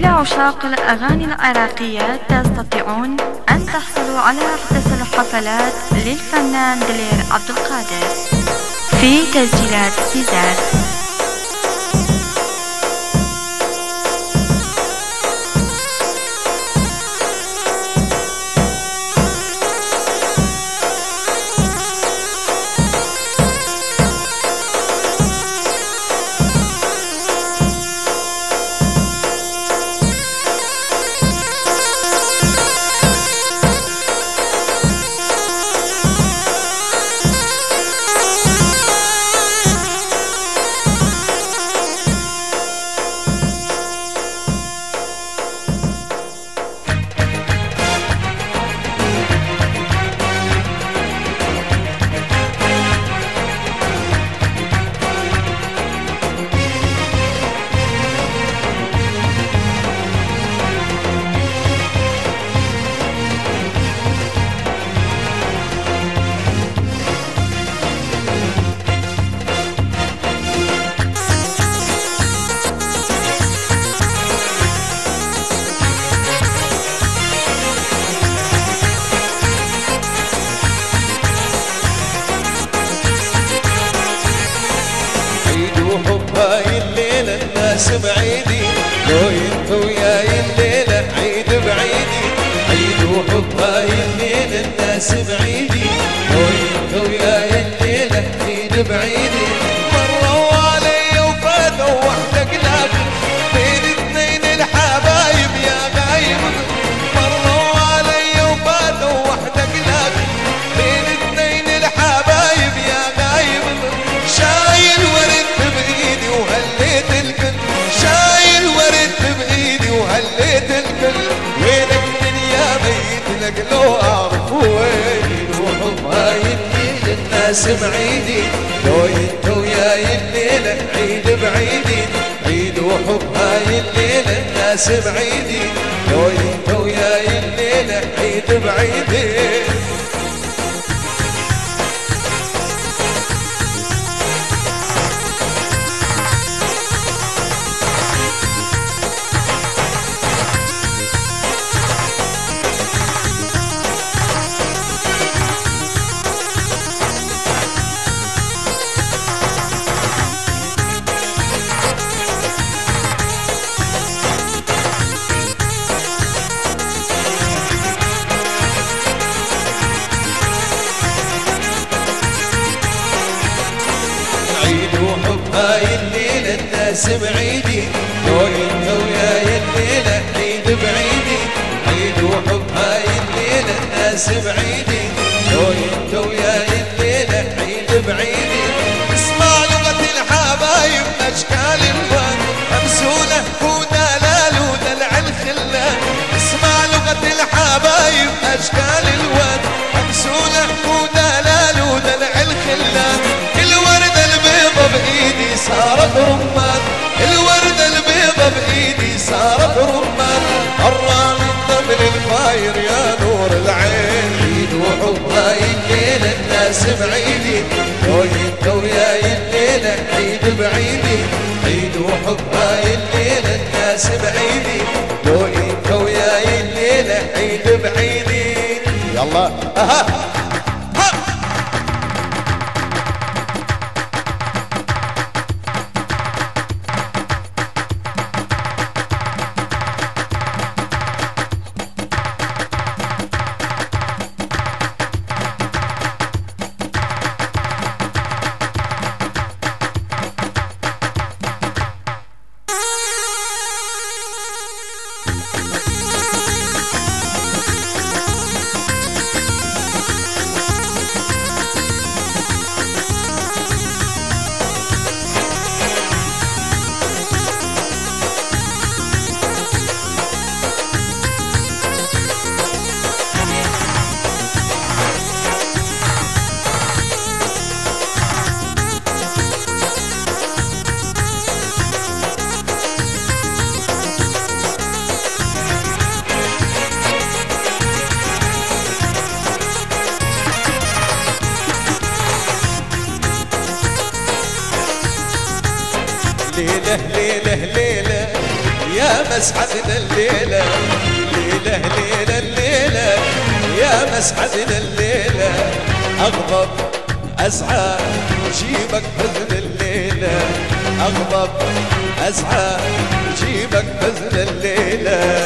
إلى عشاق الأغاني العراقية تستطيعون أن تحصلوا على أحدث الحفلات للفنان دلير عبد القادر في تسجيلات سيزار. بعيدي لو انت وياي الليلة عيد بعيدي، عيد وحب هاي الليلة الناس بعيدي، لو انت وياي الليلة عيد بعيدي. مروا علي وفاتوا وحدك لكن بين اثنين الحبايب يا غايب، مروا علي وفاتوا وحدك لكن بين اثنين الحبايب يا غايب. شايل ورد بايدي وهليت الكل، شايل ورد بايدي وهليت الكل، وينك من يا ميت لك لو اعرف وين. وحب هاي الليلة الناس بعيدي، لو انت وياي الليلة عيد بعيدي، عيد وحب هاي الليلة الناس بعيدي، لو انت وياي الليلة عيد بعيدي. هاي الليلة الناس بعيدي، لو انت وياي الليلة عيد بعيدي، عيد وحب هاي الليلة الناس بعيدي، لو انت وياي الليلة عيد بعيدي. اسمع لغة الحبايب اشكال الوان، امسولة ودلال ودلع الخلان، اسمع لغة الحبايب اشكال الوان، امسولة ودلال ودلع الخلان. الوردة البيضة بايدي صارت رمان، الوردة البيضة بايدي صارت رمان، قرام النمل الفاير يا نور العين. عيد وحب هاي الليلة الناس بعيدي، لو انت وياي الليلة عيد بعيدي، عيد وحب هاي الليلة الناس بعيدي، لو انت وياي الليلة عيد بعيدي. يلا اها ليلة ليلة ليلة يا مسعدنا الليلة ليلة ليلة الليلة يا مسعدنا الليلة أغضب أزعل جيبك حزن الليلة أغضب أزعل جيبك حزن الليلة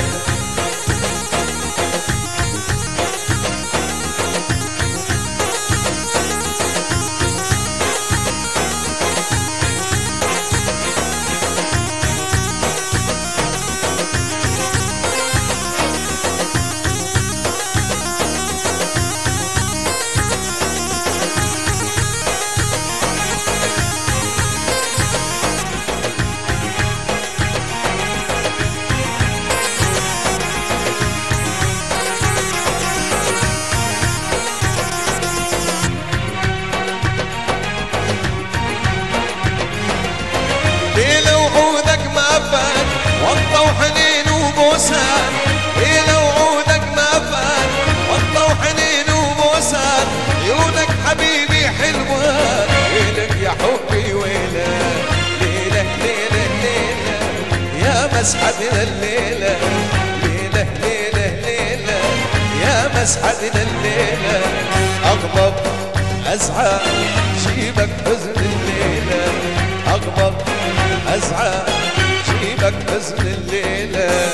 ليلة وعودك ما فات وطة وحنين وبوسات ليلة وعودك ما فات وطة وحنين وبوسات عيونك حبيبي حلوة ويلك يا حبي ويلك ليلة ليلة ليلة يا مسعدنا الليلة ليلة ليلة ليلة يا مسعدنا الليلة أغضب أزعل جيبك حزن الليلة أغضب أزعل جيبك حزن الليلة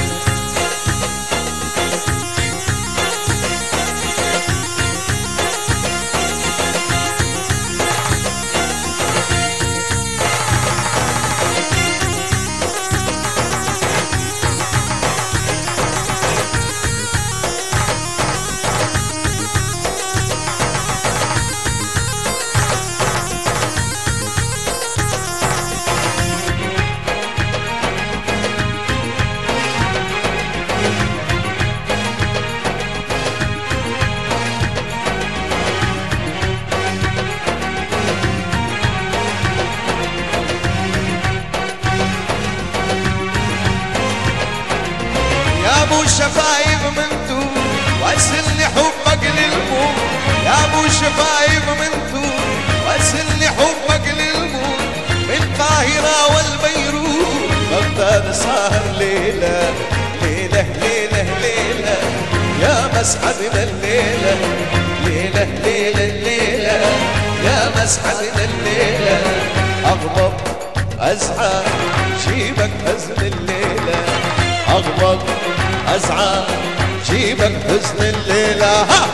يا ابو شفايف من طول واسلني حبك للموت يا ابو شفايف من طول واسلني حبك للموت من القاهرة والبيروت بغداد سهر ليلة ليلة ليلة ليلة يا مسعدنا الليلة ليلة ليلة ليلة يا مسعدنا الليلة أغضب أزعل جيبك حزن الليلة أغضب أزعل جيبك حزن الليلة ها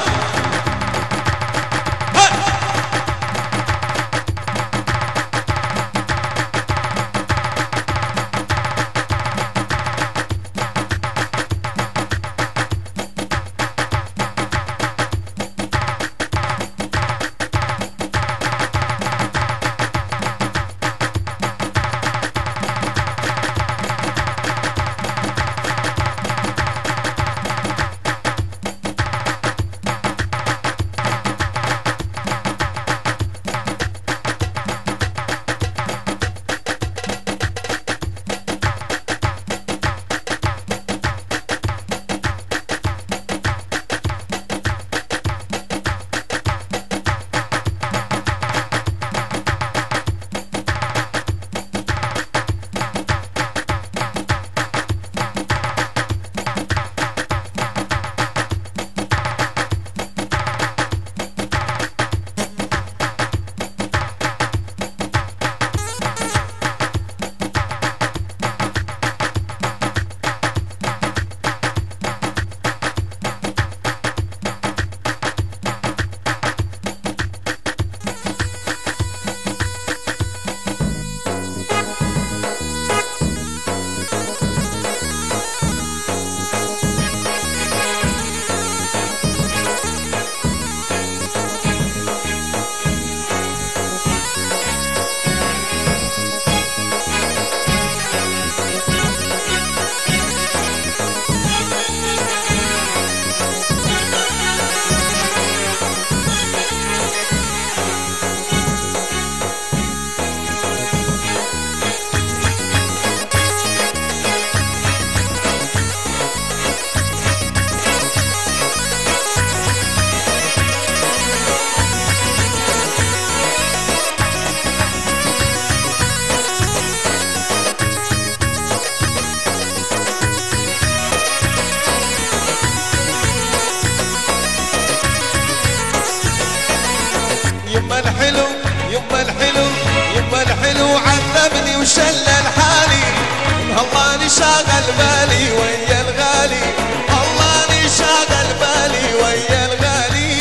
وشلل حالي، الله اني شاغل بالي ويا الغالي، الله اني شاغل بالي ويا الغالي.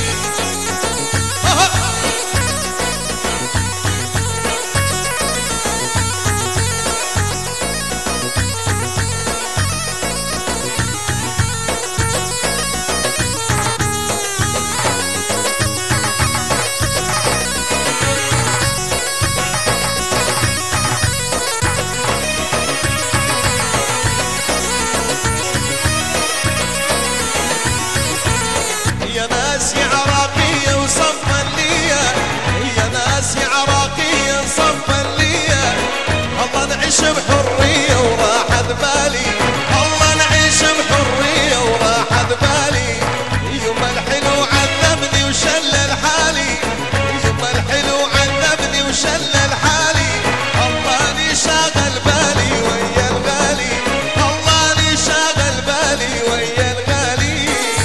يا ناس يا عراقية وصفا ليا، يا ناس يا عراقية صفا ليا، الله نعيش بحرية وراحة بالي، الله نعيش بحرية وراحة بالي. يما الحلو عذبني وشلل حالي، يما الحلو عذبني وشلل حالي، الله اني شاغل بالي ويا الغالي، الله اني شاغل بالي ويا الغالي.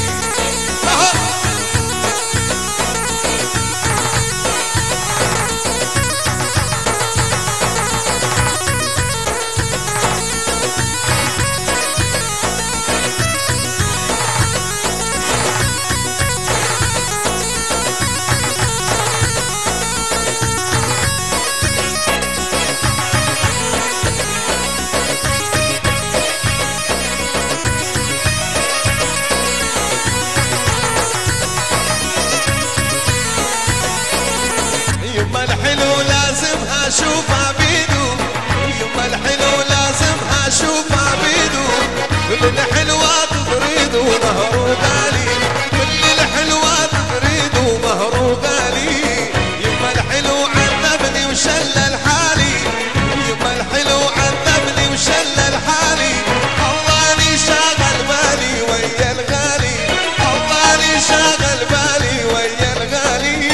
يما الحلو لازمها اشوفها بيدو، يما الحلو لازمها اشوفها بيدو، كل الحلوات تريد ومهر غالي، كل الحلوات تريد ومهر غالي. يما الحلو عذبني وشلل حالي، يما الحلو عذبني وشلل حالي، الله اني شاغل بالي ويا الغالي، الله اني شاغل بالي ويا الغالي.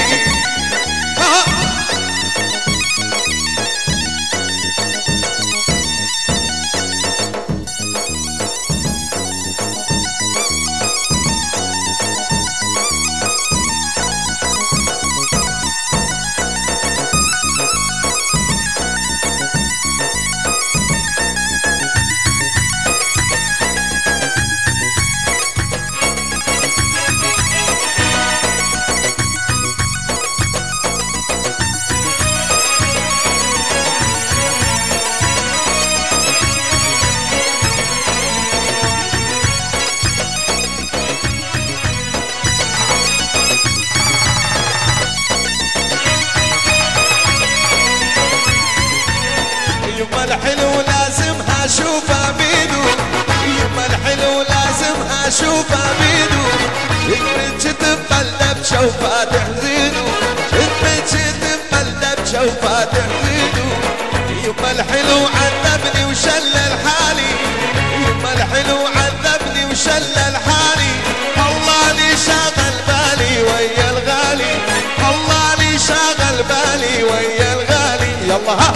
يما الحلو لازمها اشوفها بيدو، يما الحلو لازمها اشوفها بيدو، تبكي تبقلب شوفها تحزينو، تبكي تبقلب شوفها تحزينو. يما الحلو عذبني وشلل حالي، يما الحلو عذبني وشلل حالي، الله اني شاغل بالي ويا الغالي، الله اني شاغل بالي ويا الغالي. يلا ها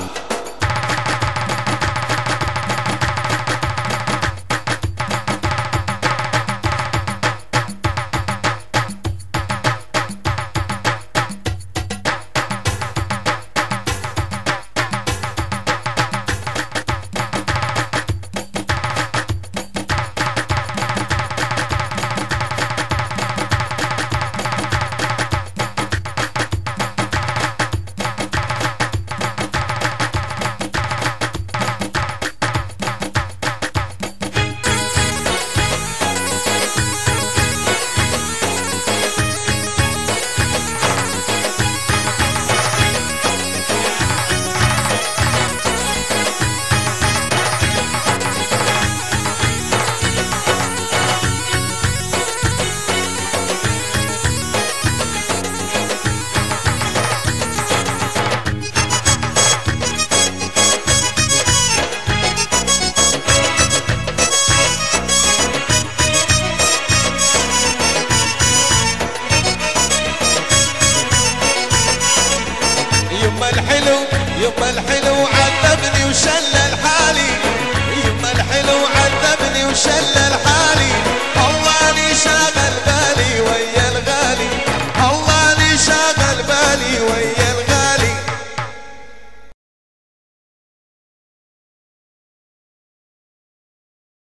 يما الحلو عذبني وشلل حالي، يما الحلو عذبني وشلل حالي، الله اني شاغل بالي ويا الغالي، الله اني شاغل بالي ويا